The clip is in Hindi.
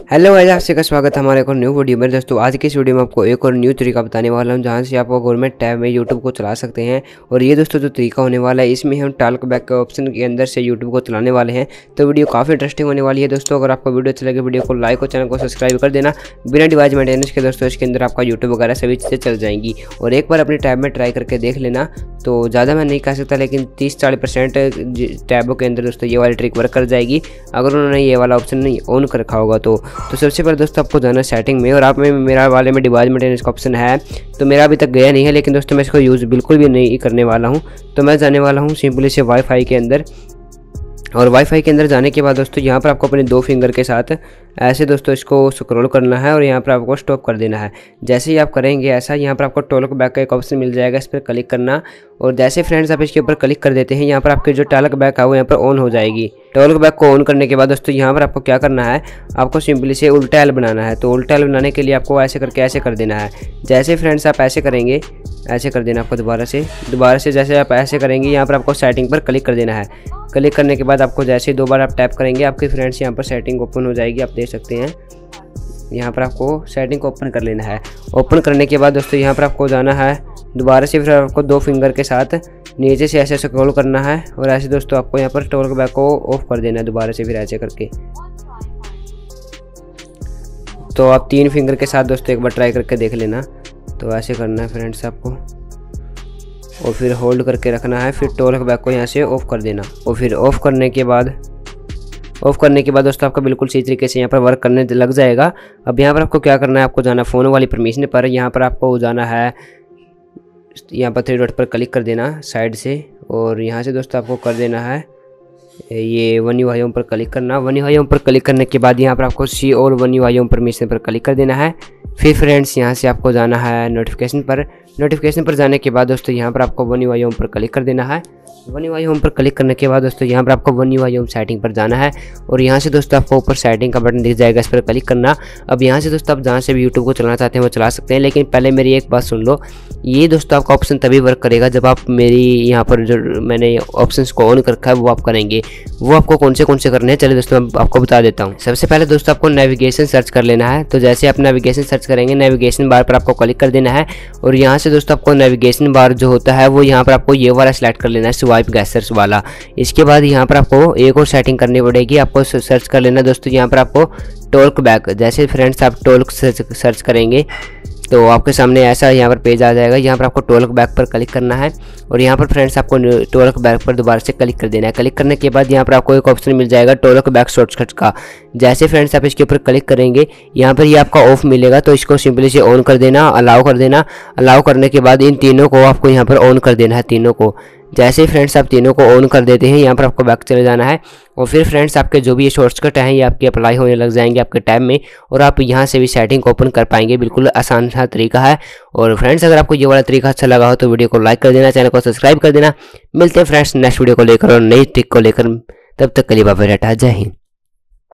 हेलो गाइस, आपका स्वागत है हमारे एक और न्यू वीडियो में। दोस्तों आज की इस वीडियो में आपको एक और न्यू तरीका बताने वाला हूं जहां से आप गवर्नमेंट टैब में यूट्यूब को चला सकते हैं। और ये दोस्तों जो तरीका होने वाला है इसमें हम टॉक बैक के ऑप्शन के अंदर से यूट्यूब को चलाने वाले हैं। तो वीडियो काफ़ी इंटरेस्टिंग होने वाली है दोस्तों। अगर आपको वीडियो अच्छा लगे वीडियो को लाइक और चैनल को सब्सक्राइब कर देना बिना डिवाइस मेंटेनेंस के। दोस्तों इसके अंदर आपका यूट्यूब वगैरह सभी चीज़ें चल जाएंगी और एक बार अपने टैब में ट्राई करके देख लेना। तो ज़्यादा मैं नहीं कह सकता लेकिन 30-40% टैबों के अंदर दोस्तों ये वाली ट्रिक वर्क कर जाएगी अगर उन्होंने ये वाला ऑप्शन नहीं ऑन कर रखा होगा। तो सबसे पहले दोस्तों आपको जाना सेटिंग में और आप में मेरा वाले में डिवाइस मेंटेनेंस का ऑप्शन है। तो मेरा अभी तक गया नहीं है लेकिन दोस्तों मैं इसको यूज़ बिल्कुल भी नहीं करने वाला हूँ। तो मैं जाने वाला हूँ सिंपली से वाईफाई के अंदर। और वाईफाई के अंदर जाने के बाद दोस्तों यहाँ पर आपको अपने 2 फिंगर के साथ ऐसे दोस्तों इसको स्क्रॉल करना है और यहाँ पर आपको स्टॉप कर देना है। जैसे ही आप करेंगे ऐसा यहाँ पर आपको टॉक बैक का एक ऑप्शन मिल जाएगा, इस पर क्लिक करना। और जैसे फ्रेंड्स आप इसके ऊपर क्लिक कर देते हैं यहाँ पर आपके जो टॉक बैक है वो यहाँ पर ऑन हो जाएगी। टॉक बैक को ऑन करने के बाद दोस्तों यहाँ पर आपको क्या करना है, आपको सिंपली से उल्टा एल बनाना है। तो उल्टा एल बनाने के लिए आपको ऐसे करके ऐसे कर देना है। जैसे फ्रेंड्स आप ऐसे करेंगे ऐसे कर देना आपको दोबारा से जैसे आप ऐसे करेंगे यहाँ पर आपको सेटिंग पर क्लिक कर देना है। क्लिक करने के बाद आपको जैसे 2 बार आप टैप करेंगे आपके फ्रेंड्स यहाँ पर सेटिंग ओपन हो जाएगी। आप देख सकते हैं यहाँ पर आपको सेटिंग को ओपन कर लेना है। ओपन करने के बाद दोस्तों यहाँ पर आपको जाना है दोबारा से, फिर आपको 2 फिंगर के साथ नीचे से ऐसे स्क्रॉल करना है और ऐसे दोस्तों आपको यहाँ पर टॉक बैक को ऑफ कर देना है दोबारा से, फिर ऐसे करके। तो आप 3 फिंगर के साथ दोस्तों एक बार ट्राई करके देख लेना। तो ऐसे करना है फ्रेंड्स आपको और फिर होल्ड करके रखना है, फिर टॉक बैक को यहाँ से ऑफ कर देना। और फिर ऑफ करने के बाद दोस्तों आपका बिल्कुल सही तरीके से यहाँ पर वर्क करने लग जाएगा। अब यहाँ पर आपको क्या करना है, आपको जाना फ़ोन वाली परमिशन पर। यहाँ पर आपको जाना है, यहाँ पर 3 डॉट पर क्लिक कर देना साइड से और यहाँ से दोस्तों आपको कर देना है ये वन UI होम पर क्लिक करना। वन UI होम पर क्लिक करने के बाद यहाँ पर आपको सी और वन UI होम परमिशन पर क्लिक कर देना है। फिर फ्रेंड्स यहाँ से आपको जाना है नोटिफिकेशन पर जाने के बाद दोस्तों यहाँ पर आपको वन UI होम पर क्लिक कर देना है। वन UI होम पर क्लिक करने के बाद दोस्तों यहाँ पर आपको वन UI होम सेटिंग पर जाना है और यहाँ से दोस्तों आपको ऊपर सेटिंग का बटन दिख जाएगा, इस पर क्लिक करना। अब यहाँ से दोस्तों आप जहाँ से भी यूट्यूब को चलाना चाहते हैं वो चला सकते हैं, लेकिन पहले मेरी एक बात सुन लो। ये दोस्तों आपका ऑप्शन तभी वर्क करेगा जब आप मेरी यहाँ पर जो मैंने ऑप्शंस को ऑन कर रखा है वो आप करेंगे। वो आपको कौन से करने हैं चलिए दोस्तों मैं आपको बता देता हूँ। सबसे पहले दोस्तों आपको नेविगेशन सर्च कर लेना है। तो जैसे आप नेविगेशन सर्च करेंगे नेविगेशन बार पर आपको क्लिक कर देना है और यहाँ से दोस्तों आपको नेविगेशन बार जो होता है वो यहाँ पर आपको ये वाला सिलेक्ट कर लेना है, स्वाइप गेस्चर्स वाला। इसके बाद यहाँ पर आपको एक और सेटिंग करनी पड़ेगी, आपको सर्च कर लेना दोस्तों यहाँ पर आपको टॉक बैक। जैसे फ्रेंड्स आप टॉक सर्च करेंगे तो आपके सामने ऐसा यहाँ पर पेज आ जाएगा। यहाँ पर आपको टॉक बैक पर क्लिक करना है और यहाँ पर फ्रेंड्स आपको टॉक बैक पर दोबारा से क्लिक कर देना है। क्लिक करने के बाद यहाँ पर आपको एक ऑप्शन मिल जाएगा टॉक बैक शॉर्टकट का। जैसे फ्रेंड्स आप इसके ऊपर क्लिक करेंगे यहाँ पर ये आपका ऑफ मिलेगा, तो इसको सिंपली से ऑन कर देना, अलाउ कर देना। अलाउ करने के बाद इन तीनों को आपको यहाँ पर ऑन कर देना है, तीनों को। जैसे फ्रेंड्स आप तीनों को ऑन कर देते हैं यहाँ पर आपको बैक चले जाना है और फिर फ्रेंड्स आपके जो भी ये शॉर्टकट हैं ये आपके अप्लाई होने लग जाएंगे आपके टैब में और आप यहाँ से भी सेटिंग को ओपन कर पाएंगे। बिल्कुल आसान सा तरीका है। और फ्रेंड्स अगर आपको ये वाला तरीका अच्छा लगा हो तो वीडियो को लाइक कर देना, चैनल को सब्सक्राइब कर देना। मिलते हैं फ्रेंड्स नेक्स्ट वीडियो को लेकर और नई ट्रिक को लेकर, तब तक के लिए बाय बाय, टाटा, जय हिंद।